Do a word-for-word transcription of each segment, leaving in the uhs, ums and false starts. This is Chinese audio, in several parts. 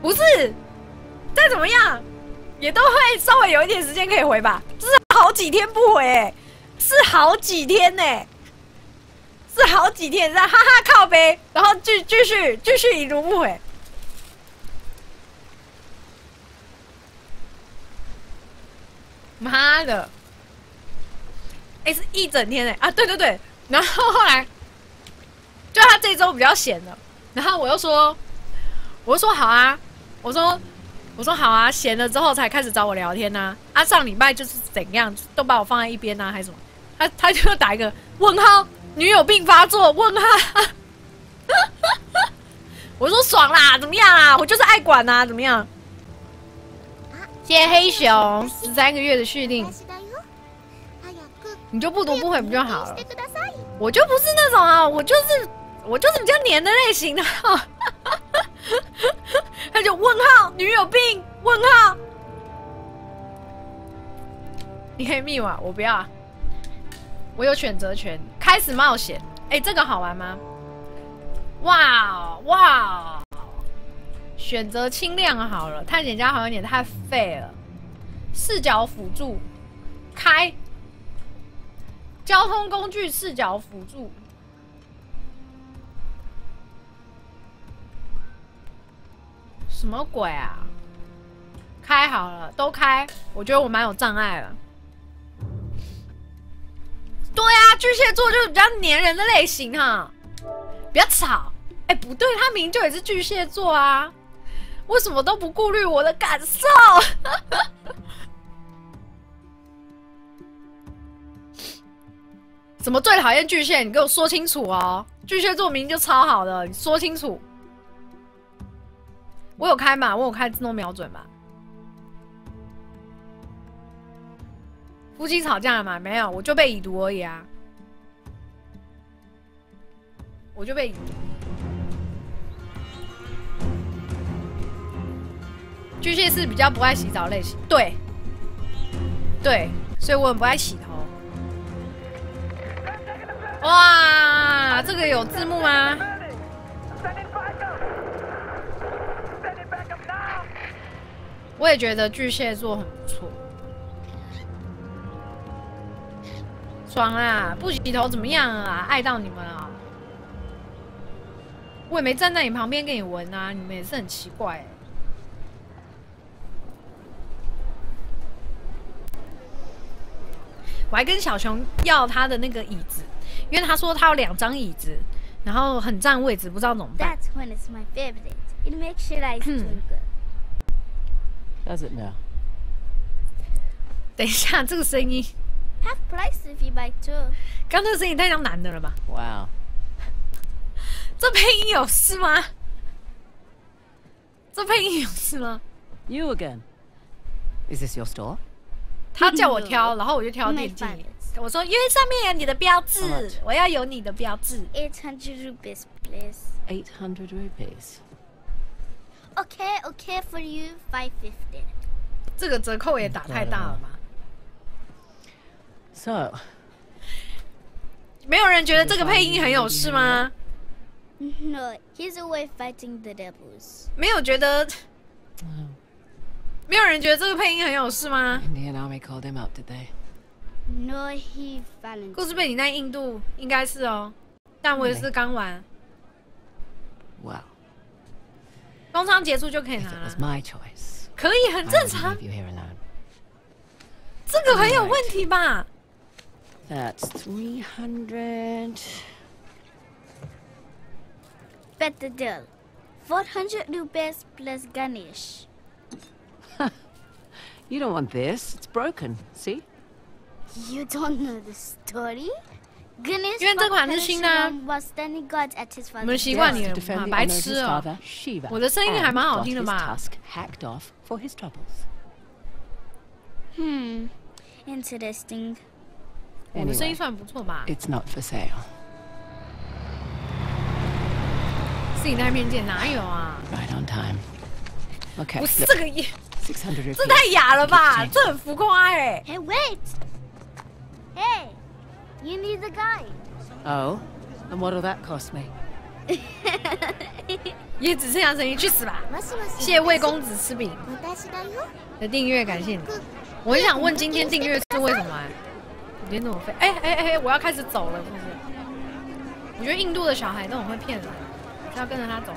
不是，再怎么样也都会稍微有一点时间可以回吧。这是好几天不回、欸，是好几天呢、欸，是好几天，在哈哈靠背，然后继继续继续已读不回。妈的！哎、欸，是一整天哎、欸、啊！对对对，然后后来就他这周比较闲了，然后我又说，我就说好啊，我说我说好啊，闲了之后才开始找我聊天呐、啊。啊，上礼拜就是怎样，都把我放在一边呐、啊，还是什么？他他就打一个问号，女友病发作问号。我说爽啦，怎么样啊？我就是爱管呐、啊，怎么样？谢谢黑熊十三个月的续订。你就不读不回不就好了？我就不是那种啊，我就是我就是比较黏的类型的。他就问号，女友病问号。你可以密我，我不要。我有选择权，开始冒险。哎、欸，这个好玩吗？哇哇！选择轻量好了，探险家好像有点太废了。视角辅助，开。交通工具视角辅助，什么鬼啊？开好了，都开。我觉得我蛮有障碍了。对啊，巨蟹座就是比较黏人的类型哈，比较吵。哎、欸，不对，他明明就也是巨蟹座啊，为什么都不顾虑我的感受？什么最讨厌巨蟹？你给我说清楚哦！巨蟹座明明就超好的，你说清楚。我有开嘛？我有开自动瞄准嘛？夫妻吵架了吗？没有，我就被已读而已啊！我就被已读。巨蟹是比较不爱洗澡类型，对，对，所以我很不爱洗头。哇，这个有字幕吗？我也觉得巨蟹座很不错，爽啊！不洗头怎么样啊？爱到你们啊！我也没站在你旁边给你闻啊，你们也是很奇怪、欸。我还跟小熊要他的那个椅子。因为他说他有两张椅子，然后很占位置，不知道怎么办。 That's when it's my favorite. It makes your eyes twinkle. Does it now? 等一下，这个声音 Half price if you buy two. 刚那个声音太像男的了吧 Wow. 这配音有事吗？这配音有事吗 You again? Is this your store? 他叫我挑，然后我就挑电竞。我说，因为上面有你的标志，我要有你的标志。 Eight hundred rupees, please. Eight hundred rupees. Okay, okay for you, five fifty. 这个折扣也打太大了吧 ？So. 没有人觉得这个配音很有事吗 ？No, he's away fighting the devils. 没有觉得？没有人觉得这个配音很有事吗 ？Indian army called him up, did they? No, he volunteered. 故事背景在印度，应该是哦，但我也是刚玩。 Well. 工商结束就可以拿了。 It was my choice. 可以，很正常。这个很有问题吧 ？That's three hundred. Bet the deal. Four hundred rupees plus Ganesh. You don't want this. It's broken. See? You don't know the story? Ganesh 因为这款是新的、啊， was standing guard at his 我们习惯你了嘛，白痴哦！我的声音还蛮好听的吧 ？Hacked off for his troubles. Hmm, interesting. 我的声音算不错吧 ？It's not for sale. 是你那面见哪有啊 ？Right on time. Okay. 不是这个也， six hundred rupees. 这太哑了吧？这很浮夸哎、 欸。Hey, wait! Hey, you need the guy. Oh, and what'll that cost me? 也只剩下声音，去死吧！谢谢魏公子吃饼的订阅，感谢你。我很想问，今天订阅是为什么、欸？我今天怎么废？哎哎哎！我要开始走了，是不是？我觉得印度的小孩都很会骗人，是要跟着他走吗？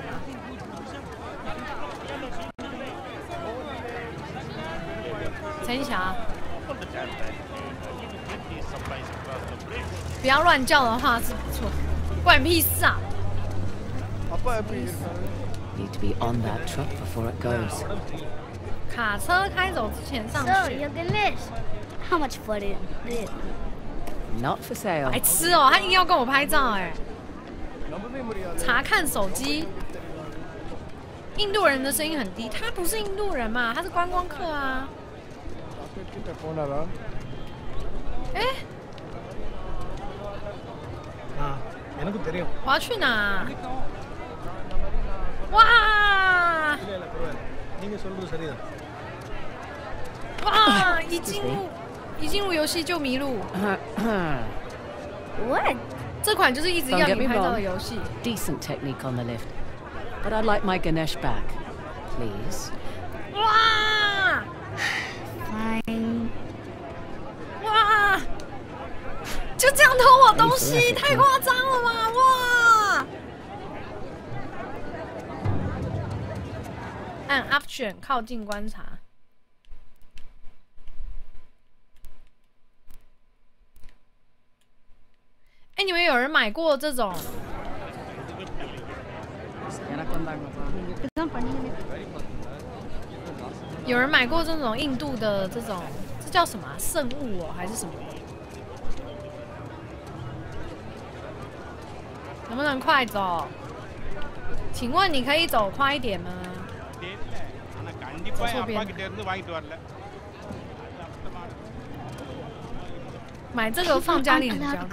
陈霞，不要乱叫的话是不错，关你屁事啊！ Need to be on that truck before it goes. 卡车开走之前上去。 So you're gonna miss. How much for it? Not for sale. 白痴哦，他硬要跟我拍照哎。查看手机。印度人的声音很低，他不是印度人嘛，他是观光客啊。哎、欸。 啊，எனக்கு தெரியும்。 我要去哪？ 哇！哇！一进入一进入游戏就迷路。 What？ 这款就是一直要你拍照的游戏。 Decent technique on the lift, but I'd like my Ganesh back, please. 哇 Fine. 哇！就这样偷我东西，太夸张了吧！哇！ 按 Option 靠近观察。哎、欸，你们有人买过这种？有人买过这种印度的这种，这叫什么、啊、圣物哦，还是什么？能不能快走？请问你可以走快一点吗？ 走错边。买这个放家里很焦虑。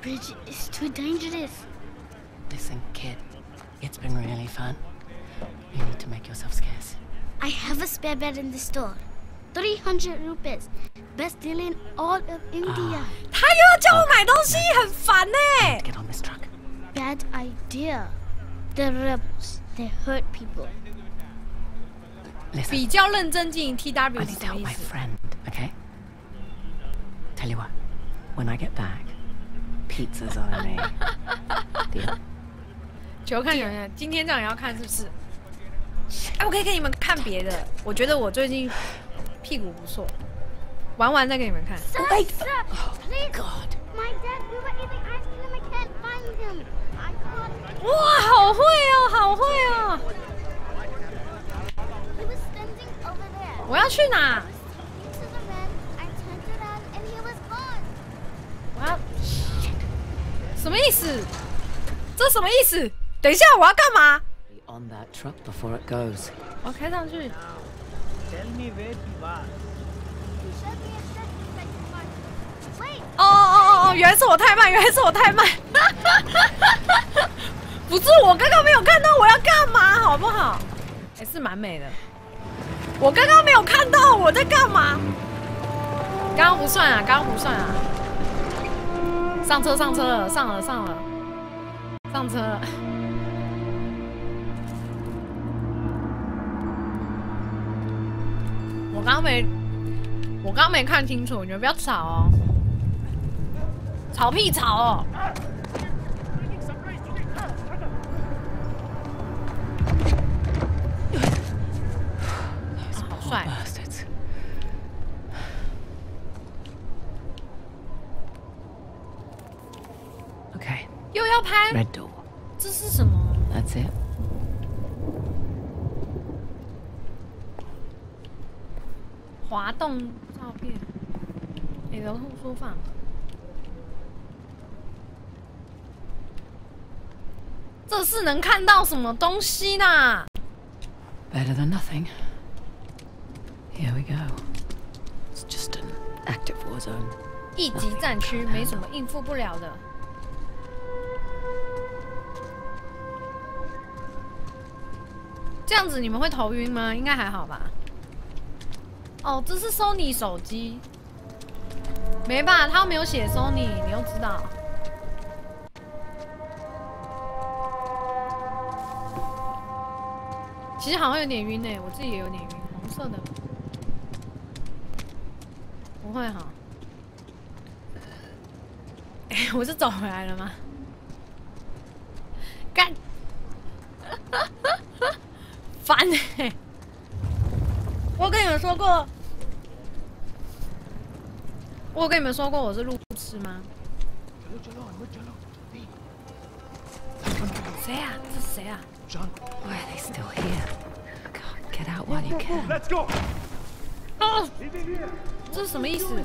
Listen, kid, it's been really fun. You need to make yourself scarce. I have a spare bed in the store. three hundred rupees. Best deal in all of India. 他又要叫我买东西，很烦呢。 Get on this truck. Bad idea. The rebels, they hurt people. 比较认真经营 T W 是 I need 什 to 么 help 意 my 思？ friend, okay? Tell you what, when I get back, pizza's on me. Deal? 求看有人，今天这样也要看是不是？哎，我可以给你们看别的。我觉得我最近屁股不错，玩完再给你们看。 Sir, Wait. sir, Oh, please. God. My dad, we were eating ice cream. I can't find him. I can't. 哇，好会哦，好会哦！ He was standing over there. 我要去哪？ To the man, I turned around and he was gone. 我要什么意思？这什么意思？等一下，我要干嘛？ Be on that truck before it goes. 我要开上去。 Tell me where you are. He showed me a certain sex mark. Wait. 哦哦哦哦，原来是我太慢，原来是我太慢。不是，我刚刚没有看到我要干嘛，好不好？还、欸、是蛮美的。我刚刚没有看到我在干嘛。刚刚不算啊，刚刚不算啊。上车，上车了，上了，上了，上车了。我刚刚没，我刚刚没看清楚，你们不要吵哦。吵屁吵哦！好帅！ Bastards. Okay. 又要拍， Red door. 这是什么？ That's it. 滑动照片，你的书放。这是能看到什么东西呢？ Better than nothing. Here we go. It's just an active war zone. 一级战区没什么应付不了的。这样子你们会头晕吗？应该还好吧。哦，这是 Sony 手机，没吧？他没有写 Sony，你又知道。 其实好像有点晕诶，我自己也有点晕。红色的，不会哈？哎、欸，我是走回来了吗？干，烦哎、欸！我跟你们说过，我跟你们说过我是路痴吗？谁啊？这是谁啊 Why are they still here? God, get out while you can. Let's go. 哦，这是什么意思？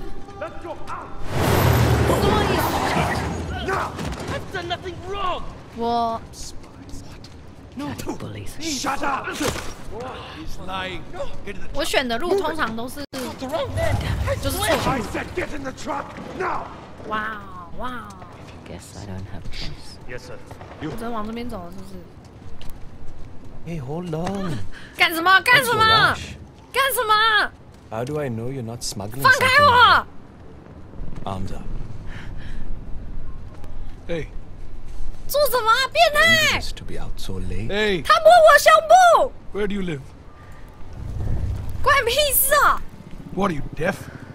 什么意思 No, I've done nothing wrong. 我 No bullies. Shut up. He's lying. Get in the 我选的路通常都是就是错 I 路。 said get in the truck now. 哇哇！ Guess I don't have a choice. Yes, sir. 我只能往这边走了，是不是？ Hey, hold on. 干什么？干 What's 什 your 么？ rush? 干什么？ How do I know you're not smuggling 放开 something? 我！ Arms up. Hey, 做什么啊？变态！ Dangerous to be out so late. hey, 他摸我胸部， where do you live? 关你屁事啊！ What are you, deaf?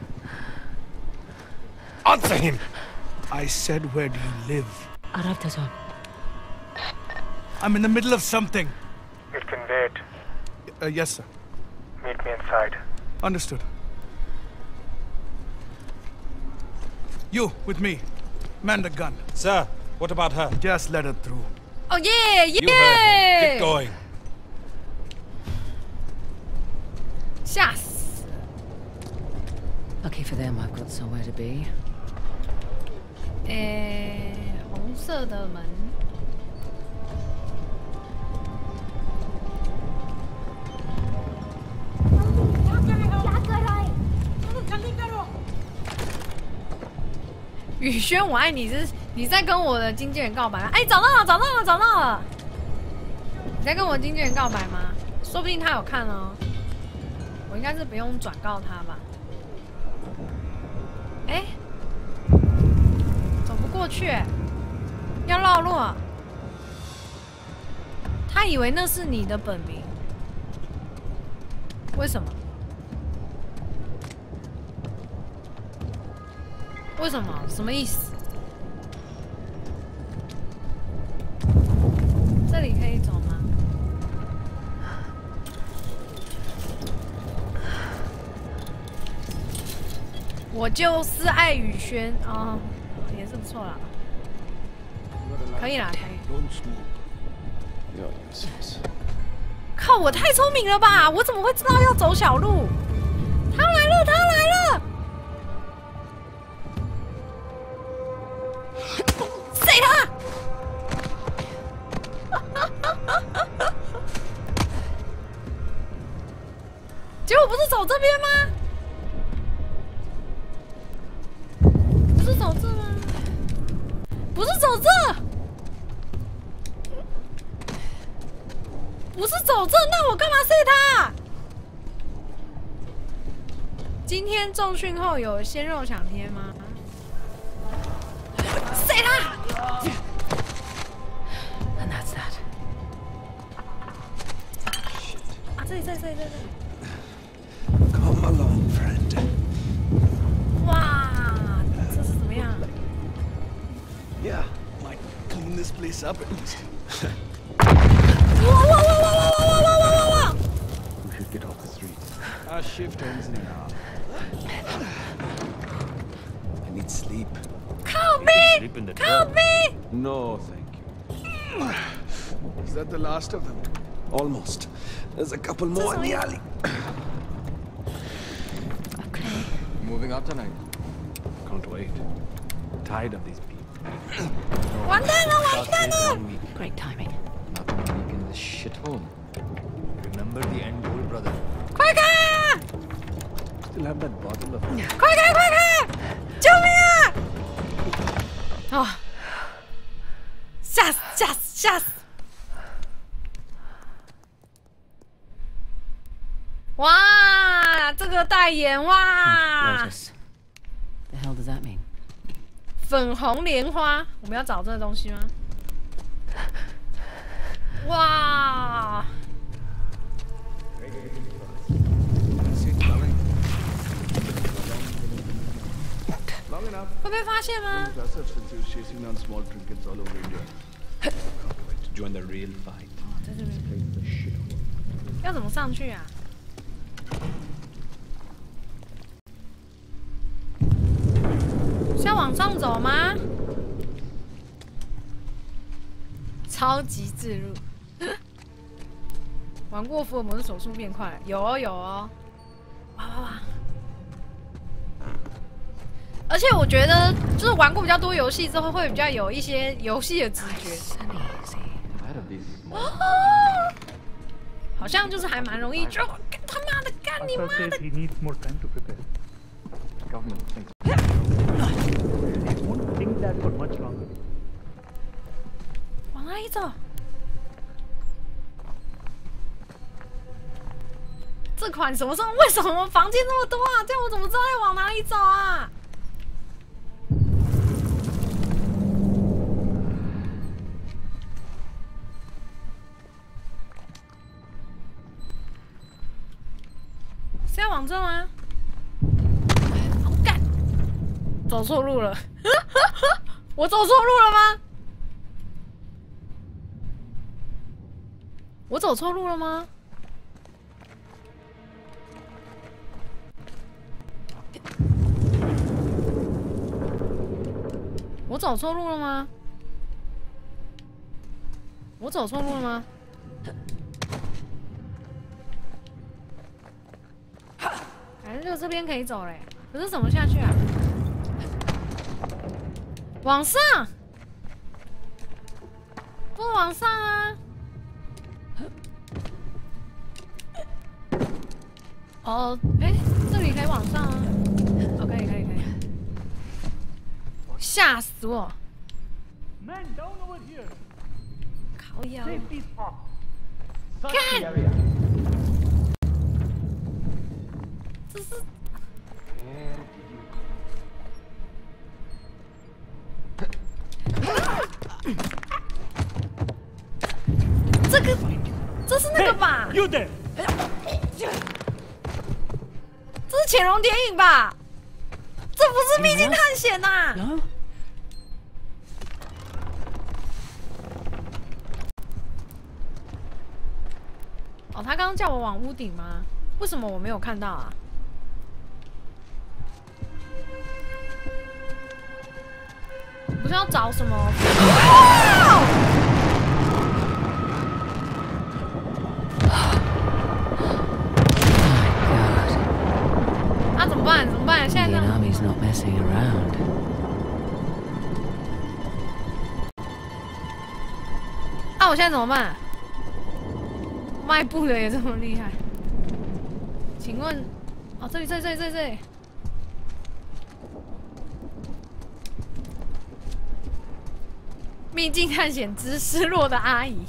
Answer him! I said, where do you live? Aravdazon. I'm in the middle of something. It can wait. Uh, yes, sir. Meet me inside. Understood. You, with me. Man the gun. Sir, what about her? Just let her through. 哦耶 You heard me. Get 耶！ going. 吓死！ Lucky for them, I've got somewhere to be. 诶，红色的门。 宇轩，我爱你是你在跟我的经纪人告白吗？哎，找到了，找到了，找到了！你在跟我经纪人告白吗？说不定他有看哦。我应该是不用转告他吧？哎，走不过去，要绕路。他以为那是你的本名，为什么？ 为什么？什么意思？这里可以走吗？我就是爱宇轩啊、哦，也是不错啦。可以啦，可以。 Don't smoke. You're useless. 靠，我太聪明了吧！我怎么会知道要走小路？他来了，他来了！ 谁他？结果不是走这边吗？不是走这吗？不是走这？不是走这，那我干嘛塞他？今天重训后有鲜肉抢贴吗？ 谁啦 And that's that. 啊，这里，这里，这里，这里。 Come along, friend. 哇，这是怎么样？ Yeah, might clean this place up at least. 哇哇哇哇哇哇哇哇哇哇哇！ We should get off the streets. Our shift ends in an hour. I need sleep. Help me! Help me! No, thank you. Is that the last of them? Almost. There's a couple more in the alley. Okay. Moving out tonight. Can't wait. Tired of these people. 完蛋了，完蛋了！ One week. Great timing. Not a week in this shithole. Remember the end goal, brother. 快开！ Still have that bottle of. 快开，快开！救命啊！啊！吓死，吓死，吓死！哇，这个代言哇！ Lotus. The hell does that mean? 粉红莲花，我们要找这个东西吗？哇！ 被发现吗？ Impressive since he was chasing down small trinkets all over India. Can't wait to join the real fight. 在这边 Play the shit out. 要怎么上去啊？是要往上走吗？超级自入。玩过福尔摩斯手速变快了，有哦有哦，哇哇哇！而且我觉得，就是玩过比较多游戏之后，会比较有一些游戏的直觉。好像就是还蛮容易，就他妈的干你妈的！ He needs more time to prepare. Government thinks. It won't think that for much longer. 往哪里走？这款什么时候？为什么房间那么多啊？这样我怎么知道要往哪里走啊？是要往这吗？好干！走错路了，我走错路了吗？我走错路了吗？我走错路了吗？我走错路了吗？反正就这边可以走嘞，可是怎么下去啊？往上，不往上啊！哦，哎，这里可以往上啊！哦，可以，可以，可以。吓死我！ Man, down over here. 靠腰。 Safety's off. 干！这是。这个，这是那个吧？ You there? 这是潜龙谍影吧？这不是秘境探险呐、 No? 哦，他刚刚叫我往屋顶吗？为什么我没有看到啊？不是要找什么？啊，怎么办？怎么办？现在 Indian 呢？ army's not messing around. 啊，我现在怎么办？迈步的也这么厉害？请问，哦，这里，这里，这里，这里，这里。秘境探险之失落的阿姨。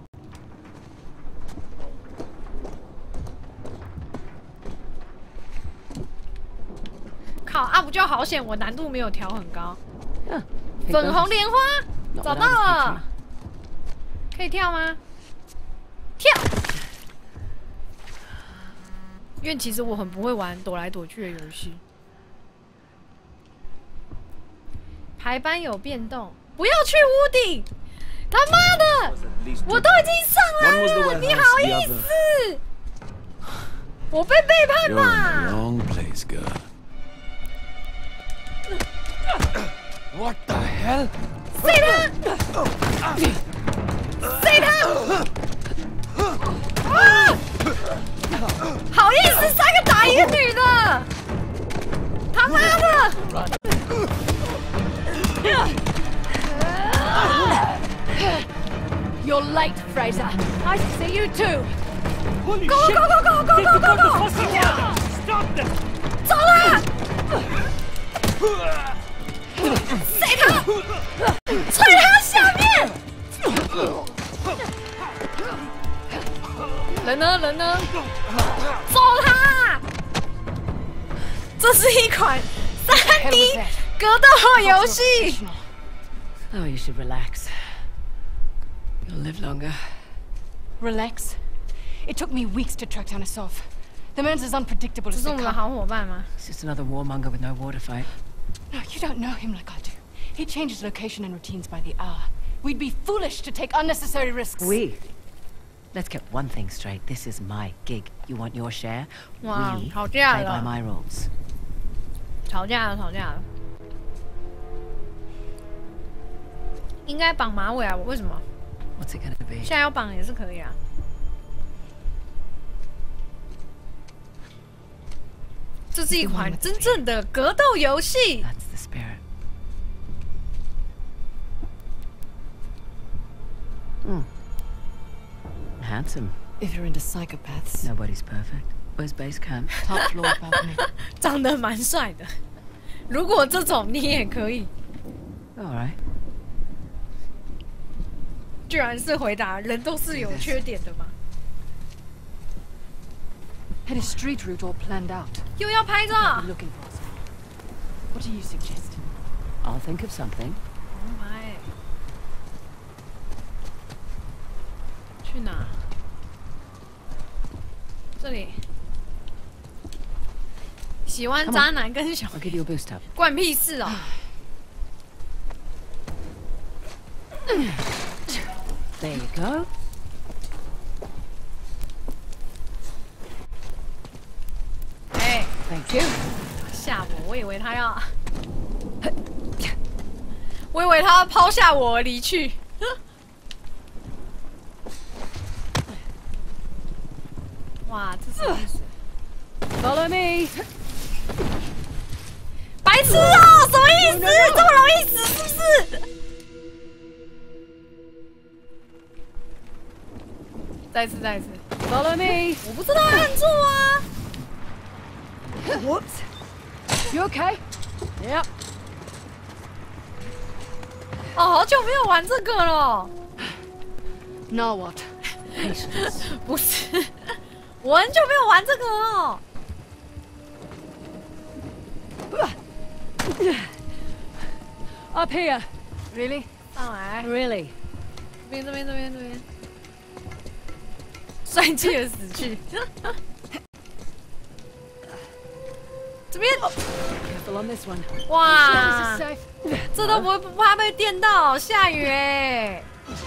靠啊！不就好险，我难度没有调很高。 Yeah, 粉红莲花 Not 找 what 到 I was 了，可以跳吗？跳！因为其实我很不会玩躲来躲去的游戏。排班有变动，不要去屋顶！他妈的，我都已经上来了，你好意思？我被背叛吧？ Wrong place, girl. What the hell? 塞他！塞他！啊！好意思，三个打一个女的，他妈的！ You're late, Fraser. I see you too. Holy Go, shit! go, go, go, go, They go, took go, out the go. first one. Stop them! 走了！塞他！踹他下面！人呢？人呢？揍他！这是一款三 D 格斗游戏。 Oh, you should relax. You'll live longer. Relax. It took me weeks to track down Asov. The man's as unpredictable 这 as 是 they 我们的 come. 好伙伴吗？ It's just another warmonger with no war to fight. No, you don't know him like I do. He changes location and routines by the hour. We'd be foolish to take unnecessary risks. We. Let's get one thing straight. This is my gig. You want your share? Wow, we 吵架 play 了 by my rules. 吵架了，吵架了。应该绑马尾啊？为什么？ What's it gonna be? 现在要绑也是可以啊。这是一款真正的格斗游戏。 That's the spirit. Hmm. Handsome. If you're into psychopaths, Nobody's perfect. Where's base camp? top floor balcony. 长得蛮帅的。如果这种你也可以， All right. 居然是回答人都是有缺点的吗？ Had a street route all planned out. 又要拍照 What are you looking for? What do you suggest? I'll think of something. 红牌。去哪？这里。喜欢渣男跟小 I'll give you a boost up. 关屁事哦！ There you go. 哎， Thank you. 吓我！我以为他要，我以为他要抛下我而离去。哇，这什么意思？ Follow me. 白痴哦，什么意思？这么容易死是不是？再一次，再一次。 Follow me. 我不知道按住啊。 Whoops. You okay? Yep. 哦，好久没有玩这个了。 Now what? 不是，我很久没有玩这个了。 Up here. Really? 上来， Really? 这边，这边，这边，这边。帅气的死去。这边， Careful on this one. 哇 This is，safe. 这都不会不怕被电到。下雨哎，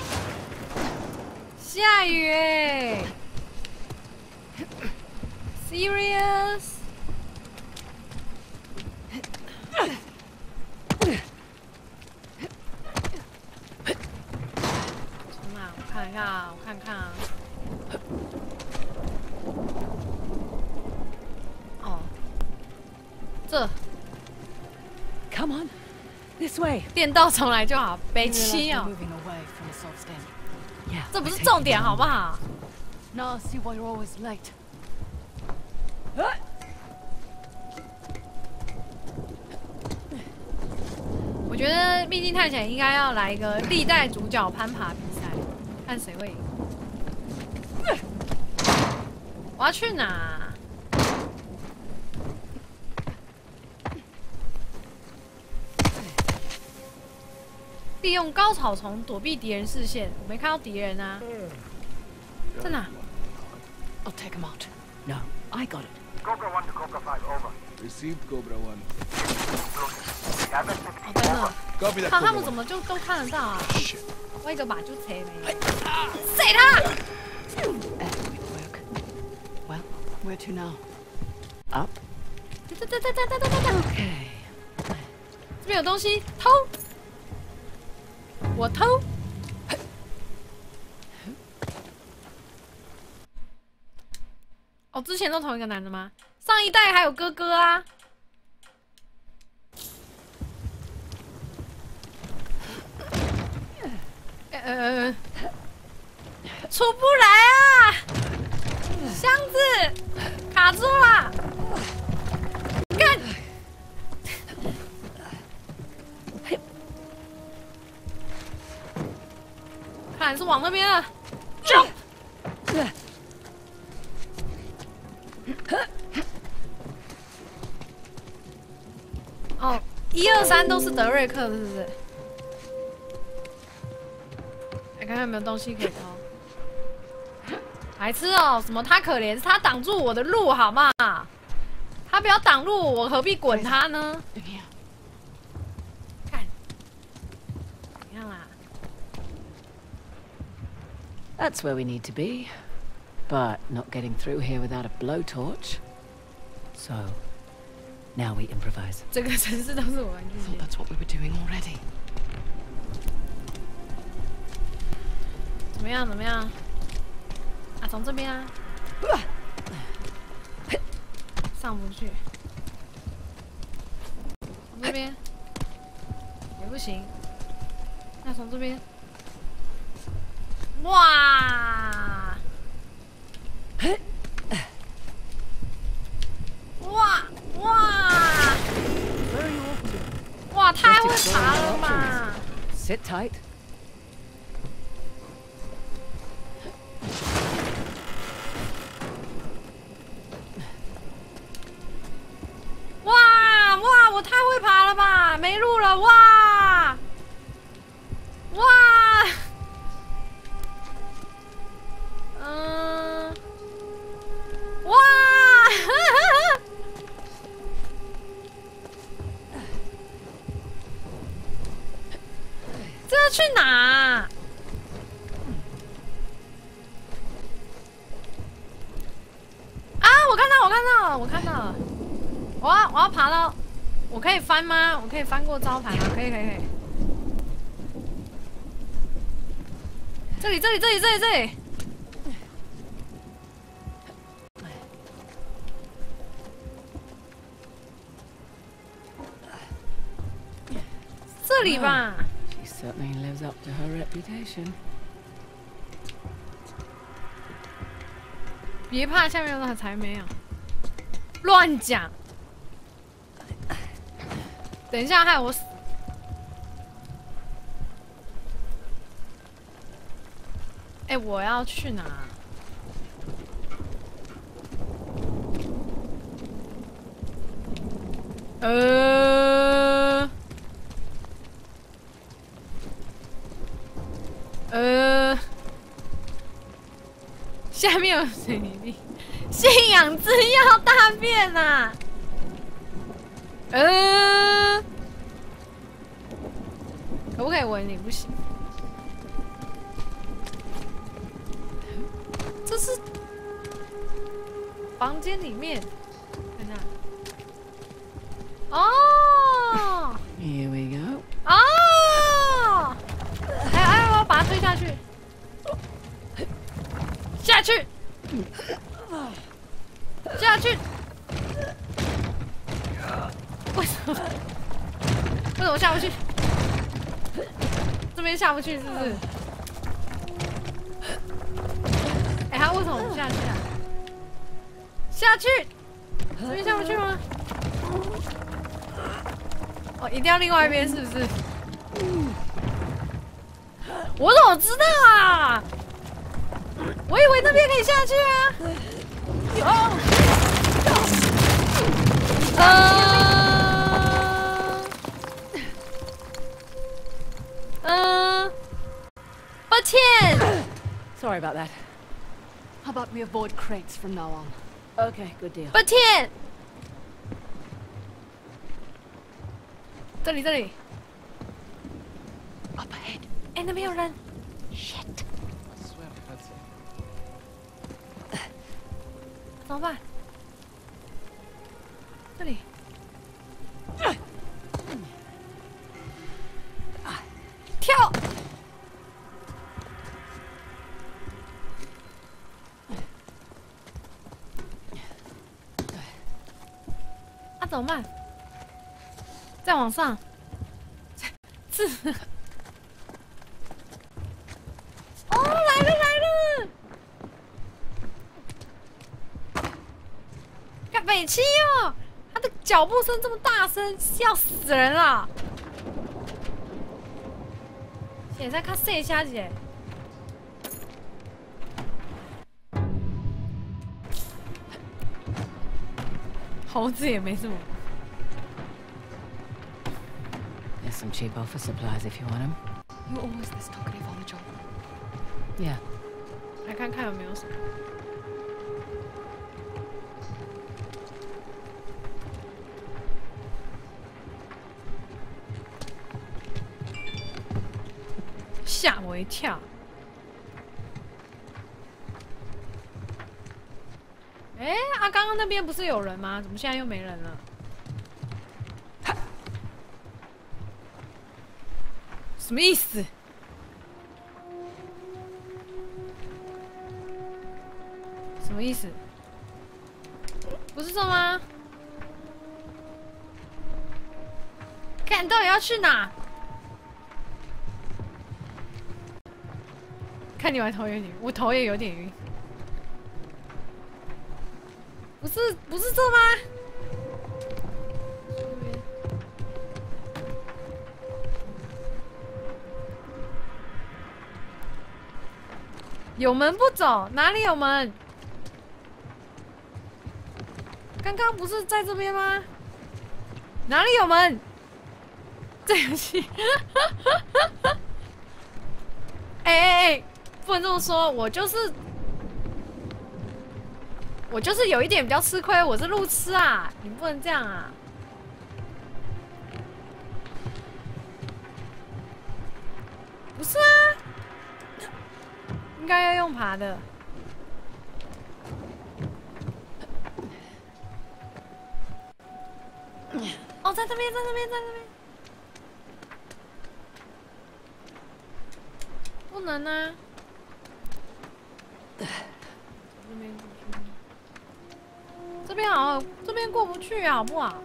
下雨哎。Serious？ 那我看一看啊，我看看啊。哦，这 Come on. This way. 电到重来就好，北 You realize 七 we're 哦， moving away from the salt stand. Yeah. 这不是重点好不好？ Now I see why you're always late. 我觉得《秘境探险》应该要来一个历代主角攀爬比赛，看谁会赢。我要去哪？利用高草丛躲避敌人视线，我没看到敌人啊，在哪？ I'll take him out. No, I got it. Cobra one to Cobra five, over. Received Cobra One. We have activity, 哦，在那。 Copy that, 看他 Cobra 们怎 One. 么就都看得到啊？我一个把就扯没。谁他？ Excellent work. Well, where to now? Up. 哒哒哒哒哒哒哒哒。 Okay. 这边有东西，偷。我偷。哦，之前都同一个男的吗？上一代还有哥哥啊。呃，出不来啊！箱子卡住了，干！看来是往那边了。Jump！ 哦，一二三都是德瑞克，是不是？来看看有没有东西可以偷。白痴哦，什么他可怜，是他挡住我的路，好吗？他不要挡路，我何必滚他呢？ In here. That's where we need to be. But not getting through here without a blowtorch. So, now we improvise. 这个城市都是我玩具 I thought that's what we were doing already. 怎么样？怎么样？啊，从这边啊，上不去。从这边也不行。那从这边，哇！哇哇！哇，太会爬了嘛！ Sit tight. 哇哇，我太会爬了吧！没路了，哇哇！嗯，哇！这要去哪啊？啊！我看到，我看到了，我看到了。我要我要爬到，我可以翻吗？我可以翻过招牌吗？可以可以可以。这里这里这里这里这里。这里吧。 She certainly lives up to her reputation. 别怕，下面有那才没有。乱讲。等一下，害我死。哎、欸，我要去哪？呃。呃。下面有水泥，信仰之药大便啊！呃，可不可以闻你？不行。这是房间里面，看看。哦 Here we go. 哦，哎哎，我要把它推下去。下去，下去。为什么？为什么下不去？这边下不去是不是？哎、欸，他为什么不下去啊？下去，这边下不去吗？哦，一定要另外一边是不是？我怎么知道啊？我以为那边可以下去啊！哦，嗯，嗯，抱歉。 Sorry about that. How about we avoid crates from now on? Okay, good deal. 抱歉。这里，这里。 Up ahead. 哎，那边有人。 Shit. 怎么办？这里，跳！啊，怎么办？再往上，是。哦，来了来了！北七哦，他的脚步声这么大声，笑死人了！现在看谁下姐，猴子也没什么。 There's some cheap office supplies if you want them. You're always this talkative on the job. Yeah. 来看看有没有什么。吓我一跳！ 哎、啊，刚刚那边不是有人吗？怎么现在又没人了？什么意思？什么意思？不是这吗？看你到底要去哪？看你玩头有点晕，我头也有点晕。不是，不是这吗？有门不走，哪里有门？刚刚不是在这边吗？哪里有门？这游戏，哎哎哎，不能这么说，我就是，我就是有一点比较吃亏，我是路痴啊，你不能这样啊。不是啊，应该要用爬的。哦，在这边，在这边，在这边。不能啊！这边过去，这边好，这边过不去啊，好不好？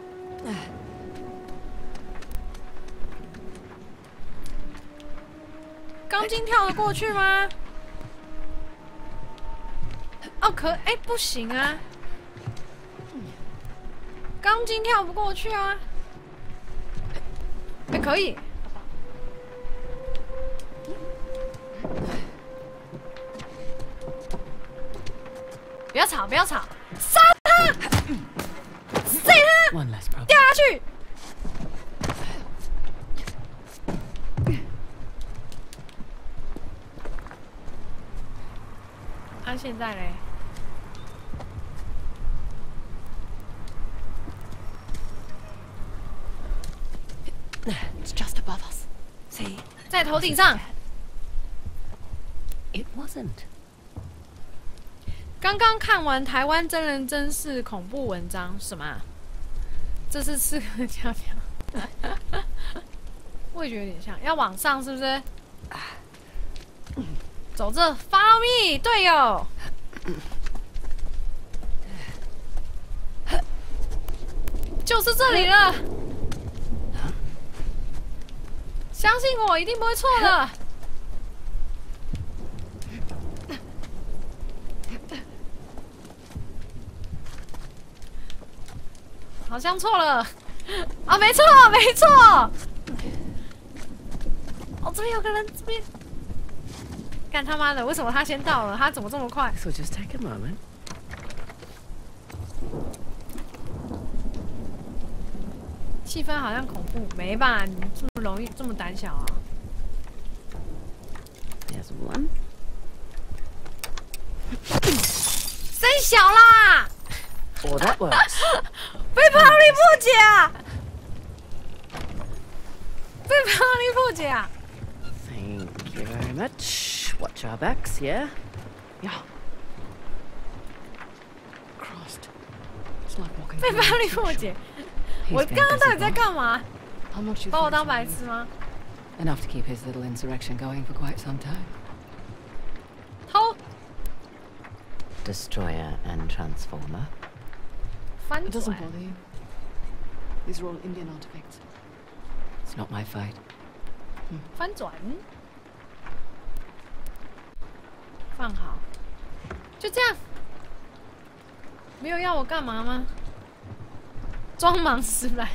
钢筋跳得过去吗？哦，可哎、欸、不行啊！钢筋跳不过去啊！哎、欸，可以。不要吵，不要吵，杀他！塞他！掉下去！啊，现在嘞？ It's just above us. See? 在头顶上。 It wasn't. 刚刚看完台湾真人真事恐怖文章，什么、啊？这是刺客教条。我也觉得有点像，要往上是不是？走这 ，Follow me， 队友。就是这里了。相信我，一定不会错的。好像错了啊！没错，没错。哦，这边有个人，这边。干他妈的！为什么他先到了？他怎么这么快 So just take a moment. 气氛好像恐怖，没吧？你这么容易，这么胆小啊？ There's one. 真小啦！ Oh, that works. 被泡力破解啊！被泡力破解啊！ Thank you very much. Watch our backs, yeah? Yeah. Crossed. It's like walking 被 through 泡 a 力破 tube. 解！ He's 我 been 刚刚到 busy 底在 boy. 干嘛？ How much you 把我 think 当 it's 白 worth? 痴吗？ Enough to keep his little insurrection going for quite some time. 偷 Destroyer and transformer. 翻 It doesn't 转， bother you. These are all Indian artifacts. It's not my fight. 翻转，放好，就这样。没有要我干嘛吗？装忙失败。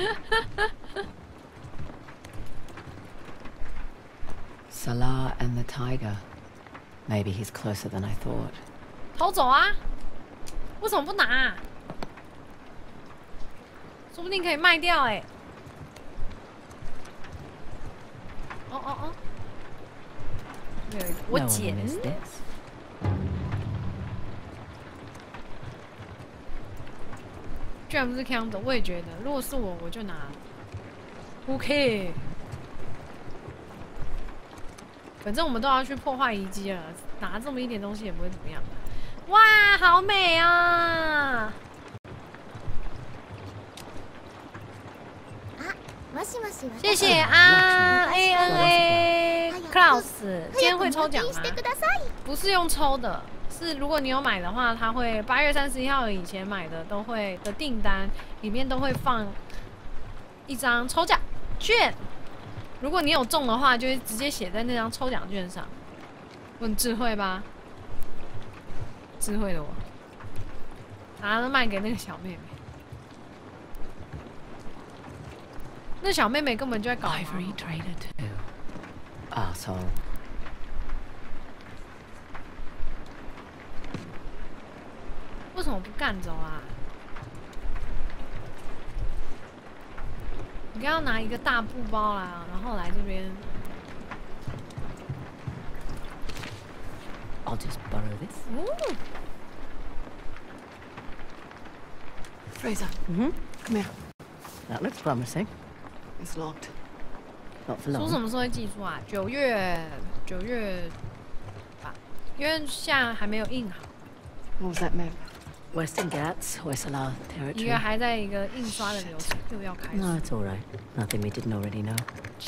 Salah and the tiger. Maybe he's closer than I thought. 偷走啊！为什么不拿、啊？说不定可以卖掉哎、欸。哦哦哦！有一个我 No one 捡 will miss this. 居然不是 Counter， 我也觉得，如果是我，我就拿。OK， 反正我们都要去破坏遗迹了，拿这么一点东西也不会怎么样。 哇，好美啊！ もしもし。 谢谢啊 A N A Klaus， 今天会抽奖吗？不是用抽的，是如果你有买的话，它会八月三十一号以前买的都会的订单里面都会放一张抽奖券。如果你有中的话，就会直接写在那张抽奖券上。我很智慧吧？智慧的我，然后卖给那个小妹妹。那小妹妹根本就在搞 Ivory trader too. Asshole. 为什么不干走啊？你刚刚拿一个大布包啦，然后来这边。 I'll just borrow this. 哦 Fraser, Mm-hmm. come here. That looks promising. It's locked. Not for 说什 long. 么时候会寄出啊？九月，九月吧，因为现在还没有印好， What was that map? Western Ghats, Hoysala 一 territory. 个还在一个印刷的流程，又要开始。 No, it's all right. Nothing we didn't already know.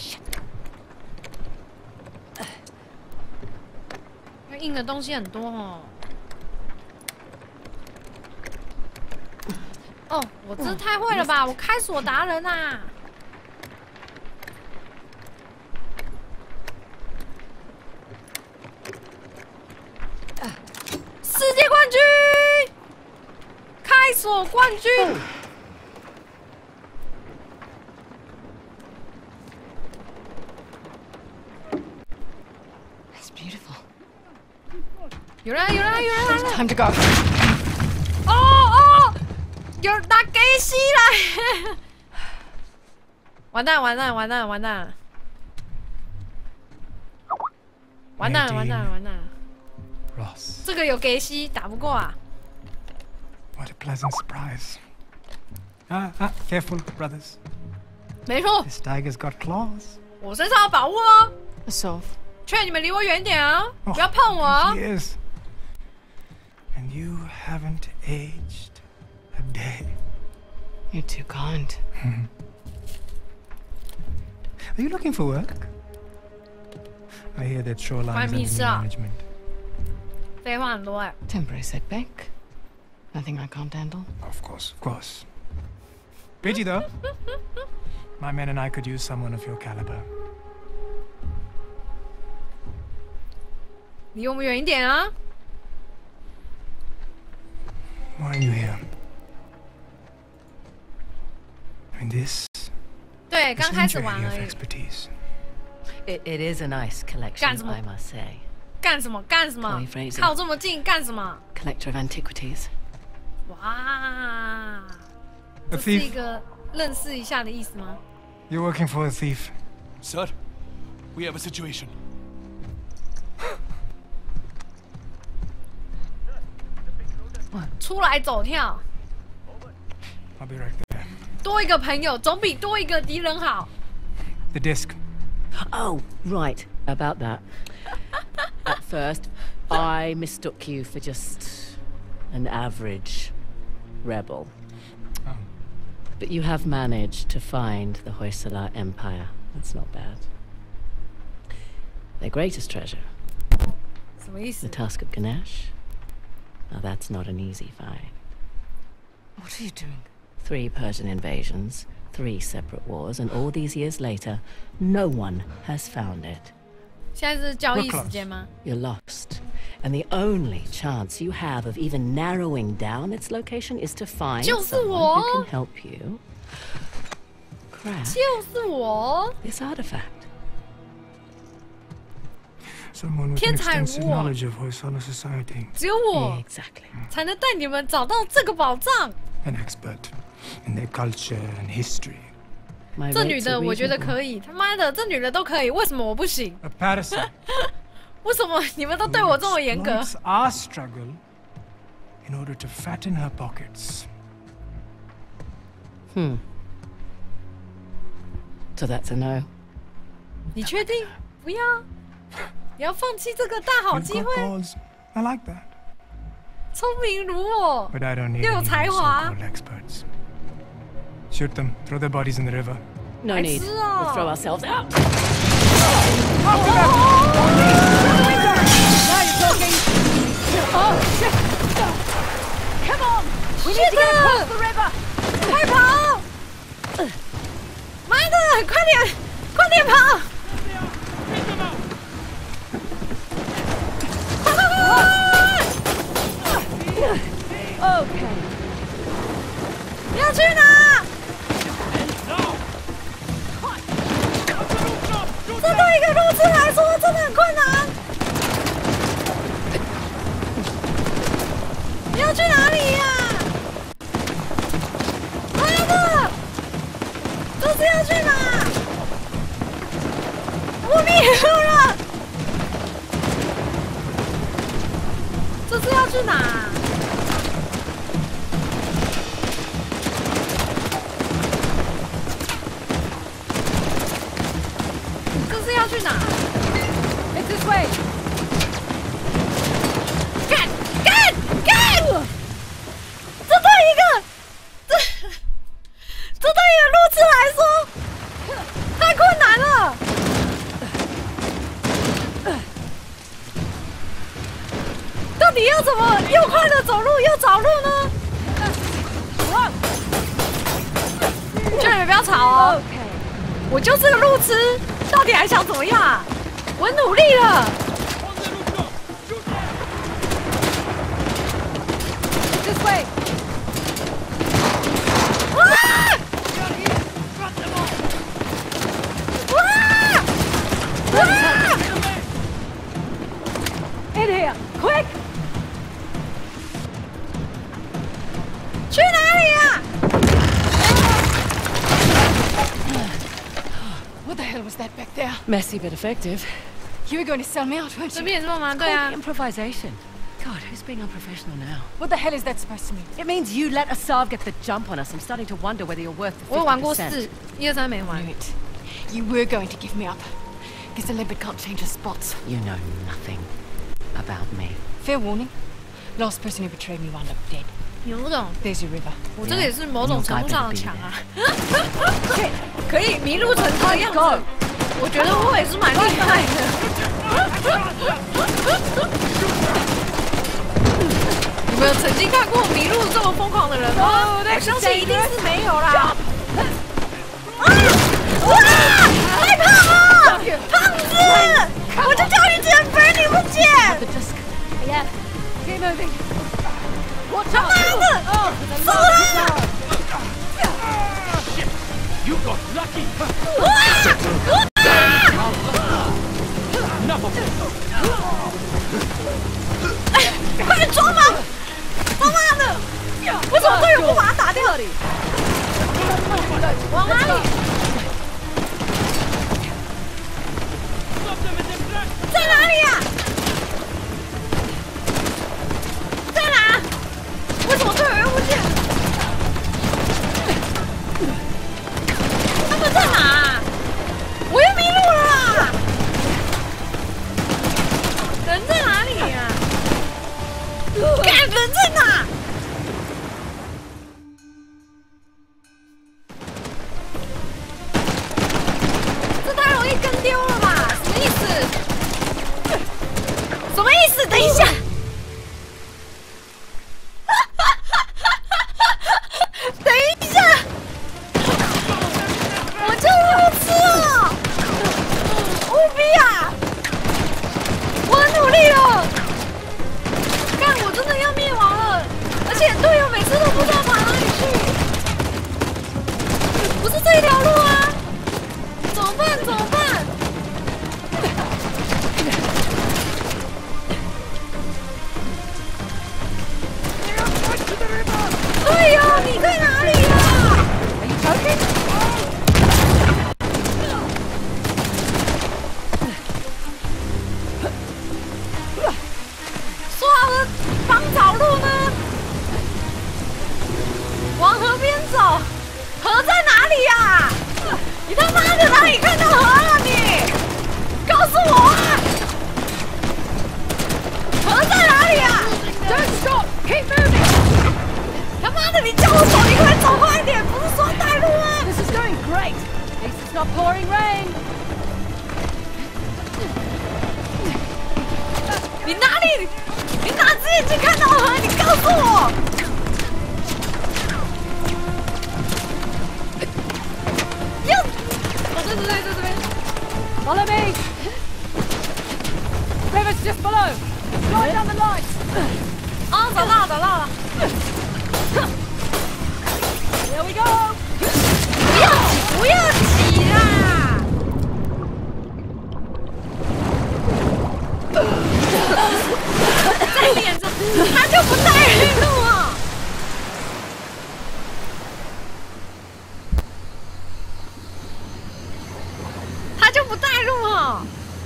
因为印的东西很多哦。哦，我真太会了吧！我开锁达人啊！世界冠军，开锁冠军。 It's beautiful. 有人来，有人来，有人来了！ Time to go. 哦哦，有人打给西来！完蛋，完蛋，完蛋，完蛋！完蛋了，完蛋了，完蛋了！ Ross, 这个有给西打不过啊！ what a pleasant surprise. Ah, ah, careful, brothers. 没错， This tiger's got claws. 我身上有保护哦， Asov. 劝你们离我远点啊， Oh, 不要碰我哦！ Years. And you haven't aged a day. You're too kind. Are you looking for work? I hear that Shoreline's Find under me new some. management. 废话很多哎， Temporary setback. Nothing I can't handle. Of course, of course. Pity though. My men and I could use someone of your caliber. 离我们远一点啊！ Why are you here? I mean, this 对，刚 isn't 开始 your 玩 area 而 of 已。 expertise. It, it is a nice collection, Guns, I must say. 干什么？干什么 Chloe？Fraser 靠这么近干什么？ Collector of antiquities. 哇， A 这是一 thief? 个认识一下的意思吗？ You're working for a thief. Sir, we have a situation. 出来走跳， I'll be right there. 多一个朋友总比多一个敌人好。 The disc. Oh, right. About that. At first, I mistook you for just an average rebel. Oh. But you have managed to find the Hoysala Empire. That's not bad. Their greatest treasure, 什么意思 the？ Tusk of Ganesh. Now that's not an easy find. What are you doing? Three Persian invasions, three separate wars, and all these years later, no one has found it. 现在是交易时间吗？ You're lost. And the only chance you have of even narrowing down its location is to find 就是 someone 我。 who can help you craft 就是我， this artifact. Someone with 天 an 才 extensive 我。 knowledge of Hoysala society. 只有我 Exactly. 才能带你们找到这个宝藏。 An expert in their culture and history. My 这女 rates 的 are 我觉得 reasonable. 可以，他妈的，这女的都可以，为什么我不行？ A parasite 为什么你们都对我这么严格？ exploits our struggle in order to fatten her pockets. Hmm. So that's a no. 你确定？不要，你要放弃这个大好 You've 机 got 会？ balls. I like that. 聪明如我， But I don't need 又有 any 才 more 华。 so-called experts. Shoot them. Throw their bodies in the river. No need. We'll throw ourselves out. Now you're talking. Oh shit! Come on! We need to get across the river. 快跑！妈的，快点，快点跑！快快快！ Okay. 你要去哪？这对一个路痴来说真的很困难。你要去哪里呀？妈的！这是要去哪？我迷路了。这是要去哪？ 要去哪 ？It's this way. 干干干！这对一个这这对一个路痴来说太困难了。到底要怎么又快的走路又找路呢？叫你们不要吵哦。我就是个路痴。 到底还想怎么样啊？我努力了。This way。哇！哇！哇 ！In here, quick！ 去哪里呀？ What the hell was that back there? Messy but effective. You were going to sell me out, weren't 这 you? 边也是吗？对啊。 Improvisation. God, who's being unprofessional now? What the hell is that supposed to mean? It means you let Asav get the jump on us. I'm starting to wonder whether you're worth the 我有玩过 fifty percent. 四，一二三没玩。 Knew it. You were going to give me up. Guess the leopard can't change his spots. You know nothing about me. Fair warning. Last person who betrayed me wound up dead. 有那种， There's your river. 我这个也是某种程度上的强啊。可以迷路成这个样子，我觉得我也是蛮厉害的。你们有曾经看过迷路这么疯狂的人吗？我相信一定是没有啦。啊！哇！害怕啊！胖子，我就叫你减肥，你不减。 Yeah. Keep moving. 他妈的，走啦！ You got lucky. 哇！哇！ Enough of it. 快点装吧！他妈的，为什么队友不把他打掉？往哪里？在哪里呀？在哪？为什么队友又不见？他们在哪？我又迷路了啦！人在哪里呀？干，人在哪？这太容易跟丢了吧？什么意思？什么意思？等一下。等一下，我就路痴了，务必啊！我很努力了，干，我真的要灭亡了，而且队友每次都不知道跑哪里去，不是这一条路啊，怎么办？怎么办？队友，你在哪里呀？说好的帮找路呢？往河边走，河在哪里呀？你他妈的哪里看到河了你？告诉我啊！河在哪里呀？ Don't stop! Keep 你叫我走，你快走快一点，不是说带路吗 This is going great. At least it's not pouring rain. 你哪里？你哪只眼睛看到河？你告诉我！哟，哦，对对对对对 Follow me. River's just below. Right down the lights. 啊，找到了找到了！ Here we go. 不要挤，不要挤啦！在脸上，他就不带路啊！他就不带路啊！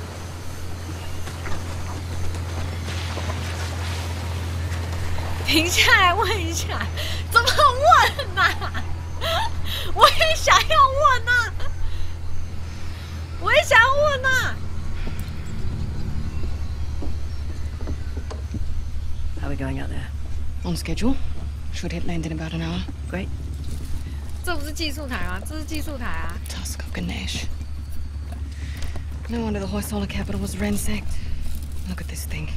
停下来问一下，怎么问啊？我也想要问啊！我也想要问啊！ How are we going out there? On schedule. Should hit land in about an hour. Great. 这不是技术台吗？这是技术台啊！ Tusk of Ganesh. No wonder the Hoysala capital was ransacked. Look at this thing.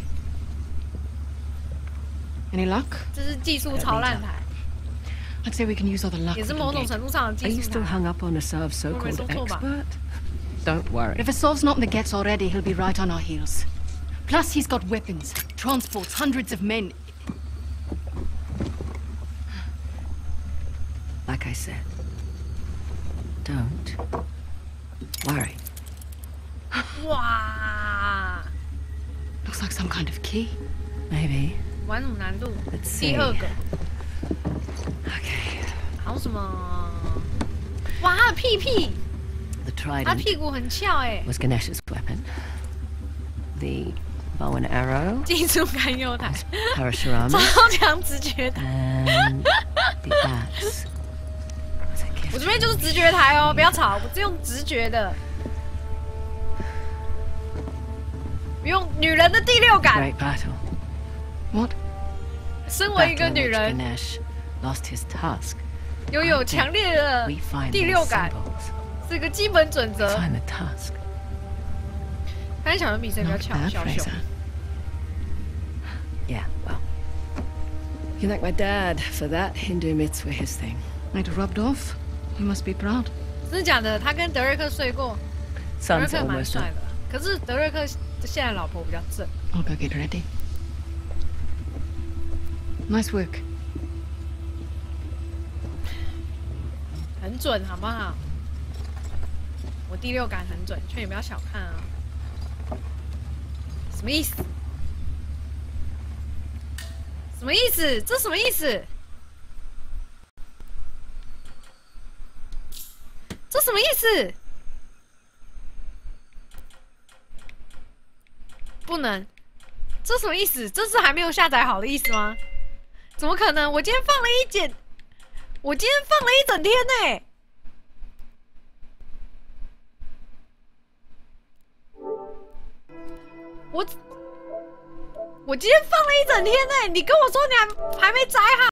Any luck? 这是技术超烂台， I'd say we can use all the luck 也 we 是 can 某种 get. 程度上的 Are you 技术 still 台。 hung up on Asav's so-called Well, it's October. expert? Don't worry. If Asov's not in the Gets already, he'll be right on our heels. Plus, he's got weapons, transports, hundreds of men. Like I said, don't worry. 哇， Looks like some kind of key. Maybe. 玩什么难度？ Let's 第 see. 二个， Okay. 还有什么？哇，他的屁屁， The 他 trident 屁股很翘哎， was Ganesh's weapon. The bow and arrow 技术堪忧台， Parashurama 超强直觉台。 and the axe was a 我 gift. 这边就是直觉台哦，不要吵，我是用直觉的，用女人的第六感。 Great battle. What? 身为一个 Battle in 女 which 人， Ganesh lost his tusk. 拥有强烈的 We find 第 these 六感， symbols. 是个基本准 We 则。 find the tusk. 看小人比谁比较 Not 强， bad, 小熊。 Fraser. Yeah, well. You thank my dad for that. Hindu myths were his thing. It rubbed off. You must be proud. 真的假的？他跟德瑞克睡过，德瑞 Son's 克蛮 almost 帅 up. 的，可是德瑞克现在老婆比较正。 I'll go get ready. Nice work. 很准，好不好？我第六感很准，劝你不要小看啊。什么意思？什么意思？这什么意思？这什么意思？不能，这什么意思？这是还没有下载好的意思吗？怎么可能？我今天放了一剪，我今天放了一整天呢、我我今天放了一整天呢、你跟我说你还还没载好。